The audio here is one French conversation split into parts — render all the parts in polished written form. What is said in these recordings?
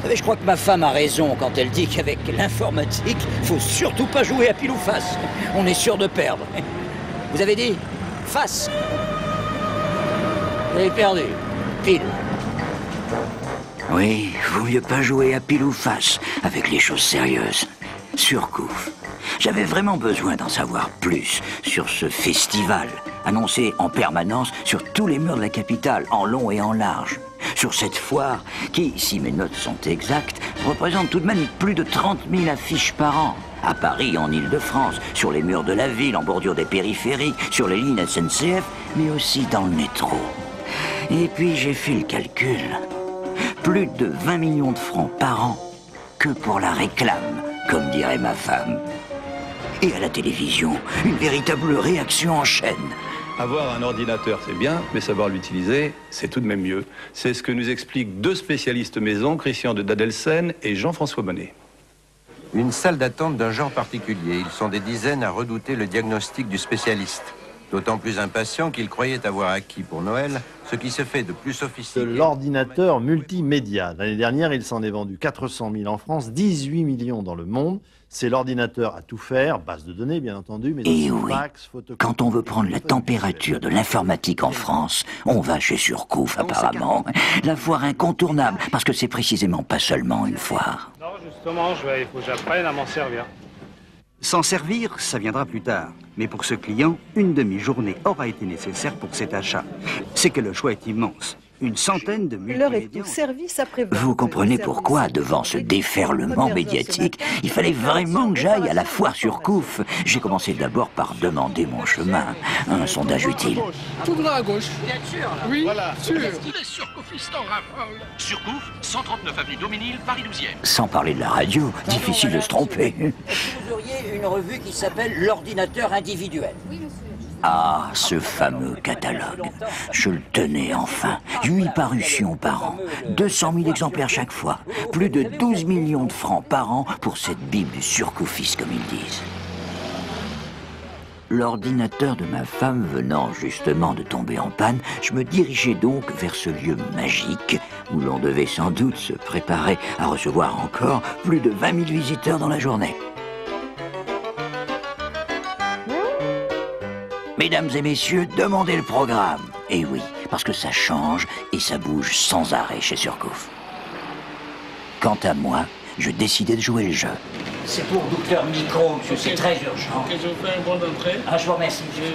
Mais je crois que ma femme a raison quand elle dit qu'avec l'informatique, faut surtout pas jouer à pile ou face. On est sûr de perdre. Vous avez dit face. Vous avez perdu. Pile. Oui, vaut mieux pas jouer à pile ou face avec les choses sérieuses. Surcouf. J'avais vraiment besoin d'en savoir plus sur ce festival, annoncé en permanence sur tous les murs de la capitale, en long et en large. Sur cette foire qui, si mes notes sont exactes, représente tout de même plus de 30 000 affiches par an. À Paris, en Île-de-France, sur les murs de la ville, en bordure des périphériques, sur les lignes SNCF, mais aussi dans le métro. Et puis j'ai fait le calcul. Plus de 20 millions de francs par an que pour la réclame, comme dirait ma femme. Et à la télévision, une véritable réaction en chaîne. Avoir un ordinateur, c'est bien, mais savoir l'utiliser, c'est tout de même mieux. C'est ce que nous expliquent deux spécialistes maison, Christian de Dadelsen et Jean-François Bonnet. Une salle d'attente d'un genre particulier. Ils sont des dizaines à redouter le diagnostic du spécialiste. D'autant plus impatients qu'ils croyaient avoir acquis pour Noël ce qui se fait de plus sophistiqué. L'ordinateur multimédia. L'année dernière, il s'en est vendu 400 000 en France, 18 millions dans le monde. C'est l'ordinateur à tout faire, base de données bien entendu, mais aussi oui, fax, photocopie. Quand on veut prendre la température de l'informatique en France, on va chez Surcouf apparemment. La foire incontournable, parce que c'est précisément pas seulement une foire. Non, justement, il faut que j'apprenne à m'en servir. S'en servir, ça viendra plus tard. Mais pour ce client, une demi-journée aura été nécessaire pour cet achat. C'est que le choix est immense. Une centaine de multimédias. L'heure est au service après-vente. Vous comprenez pourquoi, devant ce déferlement médiatique, il fallait vraiment que j'aille à la foire Surcouf. J'ai commencé d'abord par demander mon chemin. Un sondage utile. Tout droit à gauche. Bien sûr, là. Oui, voilà. Sûr. Les surcoufistes en raffolent. Surcouf, 139 avenue Daumesnil, Paris 12e. Sans parler de la radio, difficile de se tromper. Vous auriez une revue qui s'appelle l'ordinateur individuel. Oui, monsieur. Ah, ce fameux catalogue. Je le tenais enfin. 8 parutions par an. 200 000 exemplaires chaque fois. Plus de 12 millions de francs par an pour cette Bible du surcoufiste, comme ils disent. L'ordinateur de ma femme venant justement de tomber en panne, je me dirigeais donc vers ce lieu magique où l'on devait sans doute se préparer à recevoir encore plus de 20 000 visiteurs dans la journée. Mesdames et messieurs, demandez le programme. Et oui, parce que ça change et ça bouge sans arrêt chez Surcouf. Quant à moi, je décidais de jouer le jeu. C'est pour Docteur Micro, monsieur, c'est très urgent. Ok, je vous fais un bon entrée. Ah, je vous remercie, monsieur.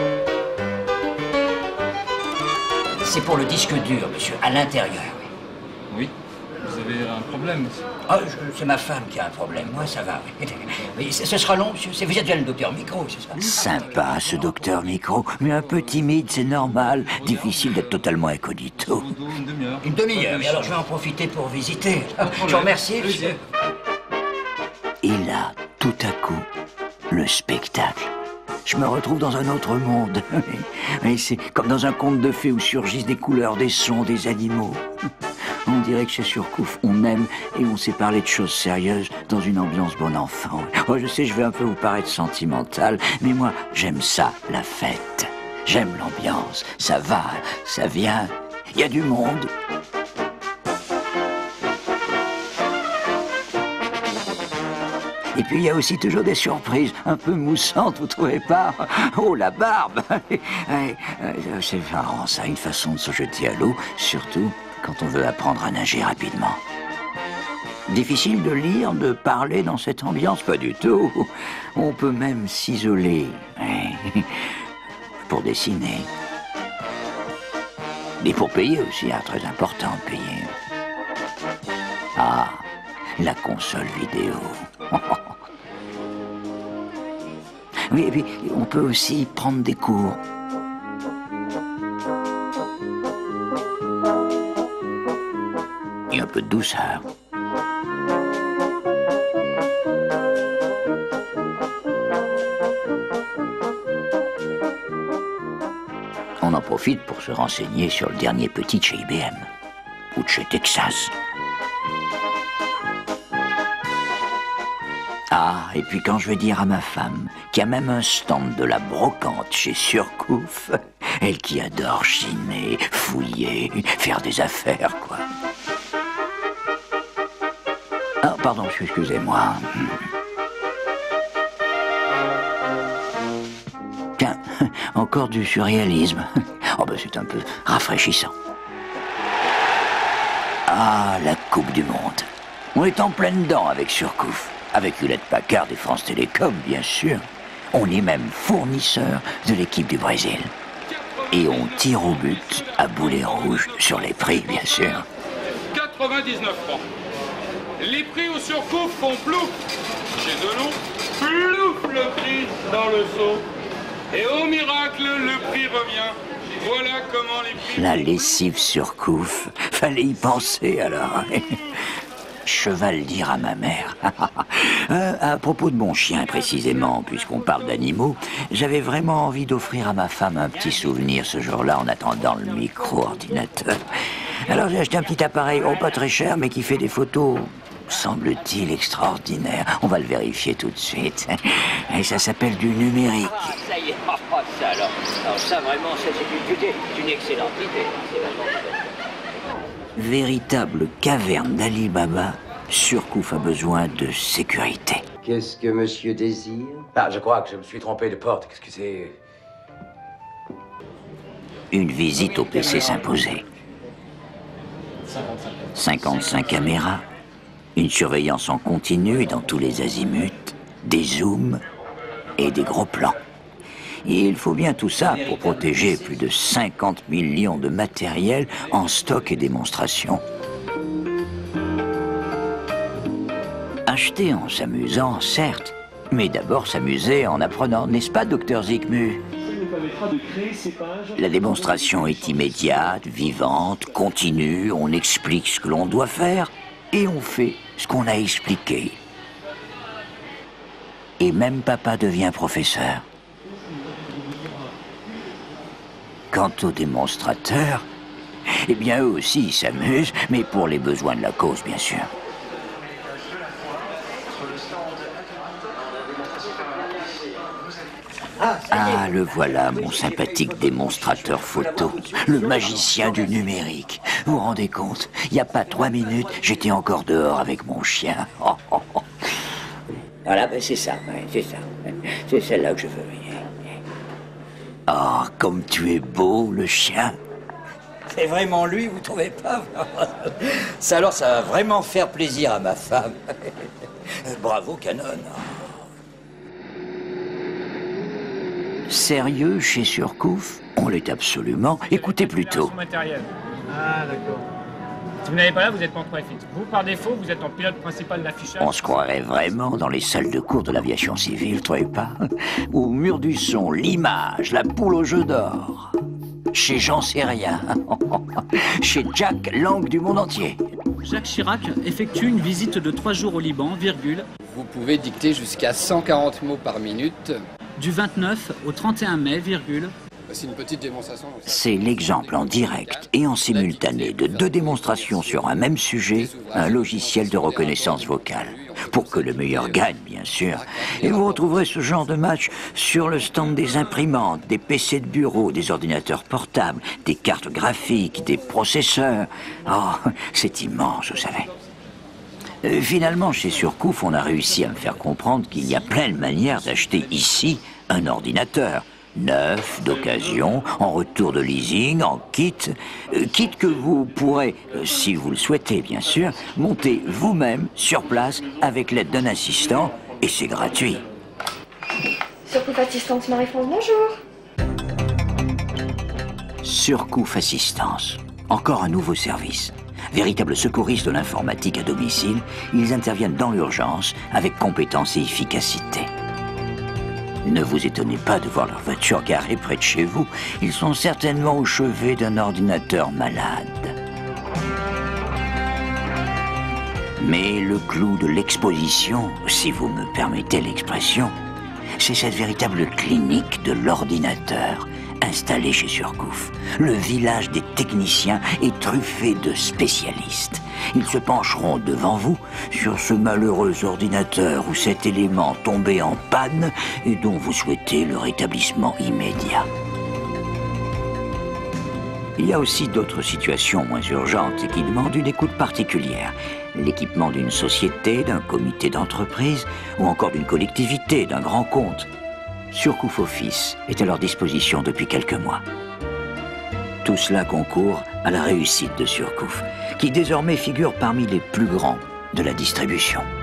C'est pour le disque dur, monsieur, à l'intérieur. Oui, vous avez un problème, monsieur. Ah, c'est ma femme qui a un problème, moi ça va. Oui, ce sera long, monsieur. Vous êtes bien le docteur Micro, c'est ça? Sympa, ce docteur Micro, mais un peu timide, c'est normal. Difficile d'être totalement incognito. Une demi-heure. Une demi-heure, mais alors je vais en profiter pour visiter. Je vous remercie, monsieur. Et là, tout à coup, le spectacle. Je me retrouve dans un autre monde. Et c'est comme dans un conte de fées où surgissent des couleurs, des sons, des animaux. On dirait que chez Surcouf, on aime et on sait parler de choses sérieuses dans une ambiance bon enfant. Oh, je sais, je vais un peu vous paraître sentimental, mais moi, j'aime ça, la fête. J'aime l'ambiance. Ça va, ça vient. Il y a du monde. Et puis il y a aussi toujours des surprises un peu moussantes, vous trouvez pas? Oh, la barbe! C'est marrant ça, une façon de se jeter à l'eau, surtout quand on veut apprendre à nager rapidement. Difficile de lire, de parler dans cette ambiance? Pas du tout. On peut même s'isoler pour dessiner. Et pour payer aussi, très important de payer. Ah, la console vidéo. Oui, et puis on peut aussi prendre des cours. Et un peu de douceur. On en profite pour se renseigner sur le dernier petit de chez IBM ou de chez Texas. Ah, et puis quand je vais dire à ma femme qu'il y a même un stand de la brocante chez Surcouf, elle qui adore chiner, fouiller, faire des affaires, quoi. Ah, pardon, excusez-moi. Tiens, encore du surréalisme. Oh, ben c'est un peu rafraîchissant. Ah, la Coupe du Monde. On est en pleine dedans avec Surcouf. Avec Hewlett Packard et France Télécom, bien sûr. On est même fournisseur de l'équipe du Brésil. Et on tire au but à boulet rouge sur les prix, bien sûr. 99 francs. Les prix au Surcouf font plouf. Chez Delon, plouf le prix dans le seau. Et au miracle, le prix revient. Voilà comment les prix... La lessive Surcouf, fallait y penser alors. Cheval dire à ma mère. À propos de mon chien précisément, puisqu'on parle d'animaux, j'avais vraiment envie d'offrir à ma femme un petit souvenir ce jour-là en attendant le micro-ordinateur. Alors j'ai acheté un petit appareil, oh pas très cher, mais qui fait des photos, semble-t-il, extraordinaires. On va le vérifier tout de suite. Et ça s'appelle du numérique. Ah, ça y est, ça alors ça vraiment, c'est une excellente idée. C'est vraiment... Véritable caverne d'Ali Baba, Surcouf a besoin de sécurité. Qu'est-ce que monsieur désire? Ah, je crois que je me suis trompé de porte. Qu'est-ce que c'est? Une visite au PC s'imposait. 55 caméras, une surveillance en continu et dans tous les azimuts, des zooms et des gros plans. Et il faut bien tout ça pour protéger plus de 50 millions de matériel en stock et démonstration. Acheter en s'amusant, certes, mais d'abord s'amuser en apprenant, n'est-ce pas, docteur Zikmu? La démonstration est immédiate, vivante, continue, on explique ce que l'on doit faire et on fait ce qu'on a expliqué. Et même papa devient professeur. Quant aux démonstrateurs, eh bien eux aussi ils s'amusent, mais pour les besoins de la cause, bien sûr. Ah, le voilà, mon sympathique démonstrateur photo, le magicien du numérique. Vous vous rendez compte, il n'y a pas 3 minutes, j'étais encore dehors avec mon chien. Oh, oh, oh. Voilà, ben c'est ça, c'est ça. C'est celle-là que je veux. Oh, comme tu es beau, le chien. C'est vraiment lui, vous trouvez pas? Ça alors, ça va vraiment faire plaisir à ma femme. Bravo, Canon. Sérieux chez Surcouf? On l'est absolument. Écoutez plutôt. Ah, d'accord. Si vous n'avez pas là, vous êtes en 3 fixe. Vous, par défaut, vous êtes en pilote principal d'affichage. On se croirait vraiment dans les salles de cours de l'aviation civile, vous trouvez pas? Au mur du son, l'image, la poule au jeu d'or. Chez J'en sais rien. Chez Jack, langue du monde entier. Jacques Chirac effectue une visite de 3 jours au Liban, virgule. Vous pouvez dicter jusqu'à 140 mots par minute. Du 29 au 31 mai, virgule. Voici une petite démonstration. C'est l'exemple en direct et en simultané de 2 démonstrations sur un même sujet, un logiciel de reconnaissance vocale. Pour que le meilleur gagne, bien sûr. Et vous retrouverez ce genre de match sur le stand des imprimantes, des PC de bureau, des ordinateurs portables, des cartes graphiques, des processeurs. Oh, c'est immense, vous savez. Finalement, chez Surcouf, on a réussi à me faire comprendre qu'il y a plein de manières d'acheter ici un ordinateur. Neuf, d'occasion, en retour de leasing, en kit. Kit que vous pourrez, si vous le souhaitez bien sûr, monter vous-même sur place avec l'aide d'un assistant, et c'est gratuit. Surcouf Assistance Marie-France, bonjour. Surcouf Assistance, encore un nouveau service. Véritables secouristes de l'informatique à domicile, ils interviennent dans l'urgence avec compétence et efficacité. Ne vous étonnez pas de voir leur voiture garée près de chez vous. Ils sont certainement au chevet d'un ordinateur malade. Mais le clou de l'exposition, si vous me permettez l'expression, c'est cette véritable clinique de l'ordinateur installée chez Surcouf. Le village des techniciens est truffé de spécialistes. Ils se pencheront devant vous sur ce malheureux ordinateur ou cet élément tombé en panne et dont vous souhaitez le rétablissement immédiat. Il y a aussi d'autres situations moins urgentes et qui demandent une écoute particulière. L'équipement d'une société, d'un comité d'entreprise ou encore d'une collectivité, d'un grand compte. Surcouf Office est à leur disposition depuis quelques mois. Tout cela concourt à la réussite de Surcouf, qui désormais figure parmi les plus grands de la distribution.